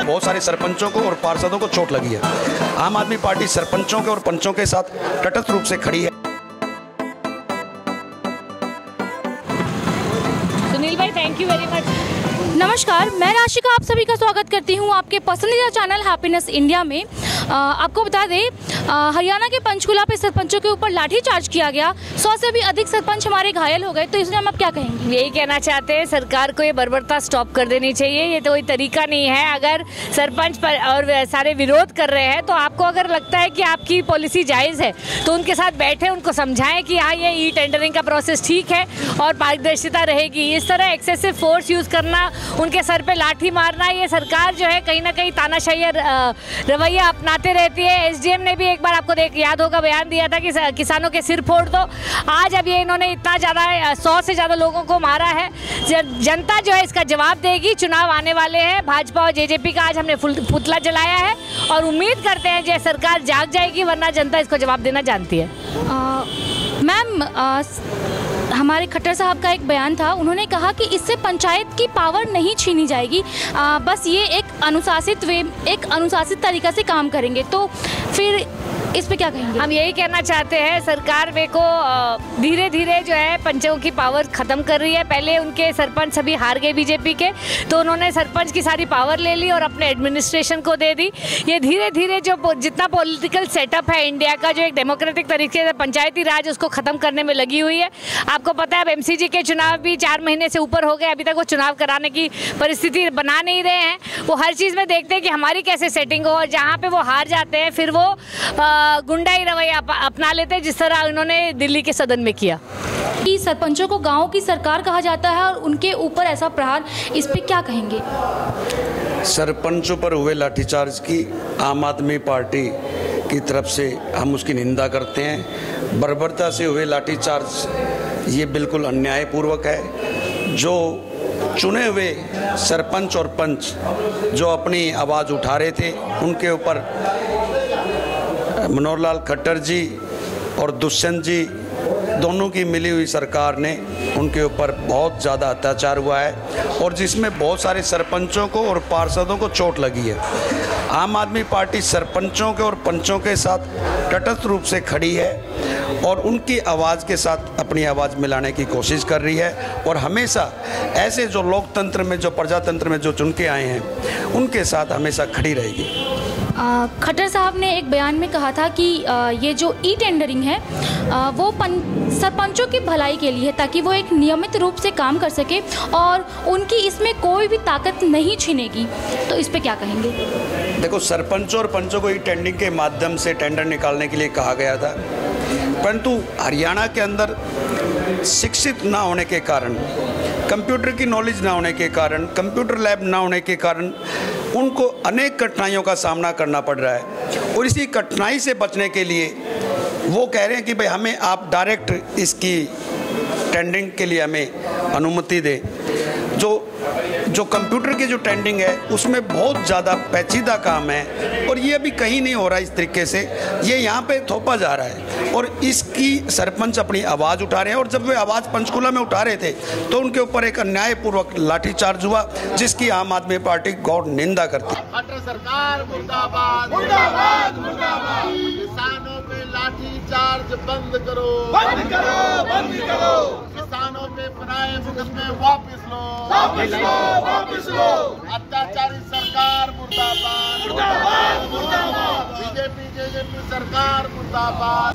बहुत सारे सरपंचों को और पार्षदों को चोट लगी है। आम आदमी पार्टी सरपंचों के और पंचों के साथ तटस्थ रूप से खड़ी है। सुनील भाई, थैंक यू वेरी मच। नमस्कार, मैं राशिका आप सभी का स्वागत करती हूं आपके पसंदीदा चैनल हैप्पीनेस इंडिया में। आपको बता दें, हरियाणा के पंचकुला पे सरपंचों के ऊपर लाठीचार्ज किया गया। 100 से भी अधिक सरपंच हमारे घायल हो गए। तो इसमें हम आप क्या कहेंगे? यही कहना चाहते हैं, सरकार को ये बर्बरता स्टॉप कर देनी चाहिए। ये तो कोई तरीका नहीं है। अगर सरपंच पर और सारे विरोध कर रहे हैं तो आपको अगर लगता है कि आपकी पॉलिसी जायज़ है तो उनके साथ बैठे, उनको समझाएं कि हाँ, ये टेंडरिंग का प्रोसेस ठीक है और पारदर्शिता रहेगी। इस तरह एक्सेसिव फोर्स यूज़ करना, उनके सर पे लाठी मारना, ये सरकार जो है कहीं ना कहीं तानाशाही रवैया अपनाते रहती है। एसडीएम ने भी एक बार आपको याद होगा बयान दिया था कि किसानों के सिर फोड़ दो। आज अब ये इन्होंने इतना ज़्यादा 100 से ज़्यादा लोगों को मारा है। जनता जो है इसका जवाब देगी। चुनाव आने वाले हैं। भाजपा और जेजेपी का आज हमने पुतला जलाया है और उम्मीद करते हैं जो सरकार जाग जाएगी, वरना जनता इसको जवाब देना जानती है। मैम, हमारे खट्टर साहब का एक बयान था। उन्होंने कहा कि इससे पंचायत की पावर नहीं छीनी जाएगी, बस ये एक अनुशासित तरीका से काम करेंगे। तो फिर इस पे क्या कहेंगे? हम यही कहना चाहते हैं, सरकार को धीरे धीरे जो है पंचों की पावर ख़त्म कर रही है। पहले उनके सरपंच सभी हार गए बीजेपी के, तो उन्होंने सरपंच की सारी पावर ले ली और अपने एडमिनिस्ट्रेशन को दे दी। ये धीरे धीरे जो जितना पॉलिटिकल सेटअप है इंडिया का, जो एक डेमोक्रेटिक तरीके से पंचायती राज उसको ख़त्म करने में लगी हुई है। आपको पता है, अब एमसीजी के चुनाव भी 4 महीने से ऊपर हो गए, अभी तक वो चुनाव कराने की परिस्थिति बना नहीं रहे हैं। वो हर चीज़ में देखते हैं कि हमारी कैसे सेटिंग हो, और जहाँ पे वो हार जाते हैं फिर वो गुंडाई रवैया अपना लेते हैं, जिस तरह उन्होंने दिल्ली के सदन में किया। कि सरपंचों को गांव की सरकार कहा जाता है और उनके ऊपर ऐसा प्रहार, इस पे क्या कहेंगे? सरपंचों पर हुए लाठीचार्ज की आम आदमी पार्टी की तरफ से हम उसकी निंदा करते हैं। बर्बरता से हुए लाठीचार्ज ये बिल्कुल अन्यायपूर्वक है। जो चुने हुए सरपंच और पंच जो अपनी आवाज़ उठा रहे थे, उनके ऊपर मनोहर लाल खट्टर जी और दुष्यंत जी दोनों की मिली हुई सरकार ने उनके ऊपर बहुत ज़्यादा अत्याचार हुआ है, और जिसमें बहुत सारे सरपंचों को और पार्षदों को चोट लगी है। आम आदमी पार्टी सरपंचों के और पंचों के साथ तटस्थ रूप से खड़ी है और उनकी आवाज़ के साथ अपनी आवाज़ मिलाने की कोशिश कर रही है, और हमेशा ऐसे जो लोकतंत्र में, जो प्रजातंत्र में जो चुन के आए हैं, उनके साथ हमेशा खड़ी रहेगी। खट्टर साहब ने एक बयान में कहा था कि ये जो टेंडरिंग है वो सरपंचों की भलाई के लिए है, ताकि वो एक नियमित रूप से काम कर सके और उनकी इसमें कोई भी ताकत नहीं छीनेगी। तो इस पे क्या कहेंगे? देखो, सरपंचों और पंचों को टेंडरिंग के माध्यम से टेंडर निकालने के लिए कहा गया था, परंतु हरियाणा के अंदर शिक्षित ना होने के कारण, कंप्यूटर की नॉलेज ना होने के कारण, कंप्यूटर लैब ना होने के कारण उनको अनेक कठिनाइयों का सामना करना पड़ रहा है। और इसी कठिनाई से बचने के लिए वो कह रहे हैं कि भाई हमें आप डायरेक्ट इसकी टेंडरिंग के लिए हमें अनुमति दें। जो कंप्यूटर की जो टेंडरिंग है उसमें बहुत ज़्यादा पेचीदा काम है, और ये अभी कहीं नहीं हो रहा है इस तरीके से। ये यहाँ पे थोपा जा रहा है और इसकी सरपंच अपनी आवाज़ उठा रहे हैं। और जब वे आवाज़ पंचकुला में उठा रहे थे तो उनके ऊपर एक अन्यायपूर्वक लाठीचार्ज हुआ, जिसकी आम आदमी पार्टी गौर निंदा करती है। सरकार मुर्दाबाद, मुर्दाबाद, मुर्दाबाद। किसानों पे लाठीचार्ज बंद करो, बंद करो, बंद करो। किसानों पे बनाए मुकदमे वापस लो, वापस लो, वापस लो। अत्याचारी सरकार मुर्दाबाद, मुर्दाबाद, मुर्दाबाद। बीजेपी जेजेपी सरकार मुर्दाबाद,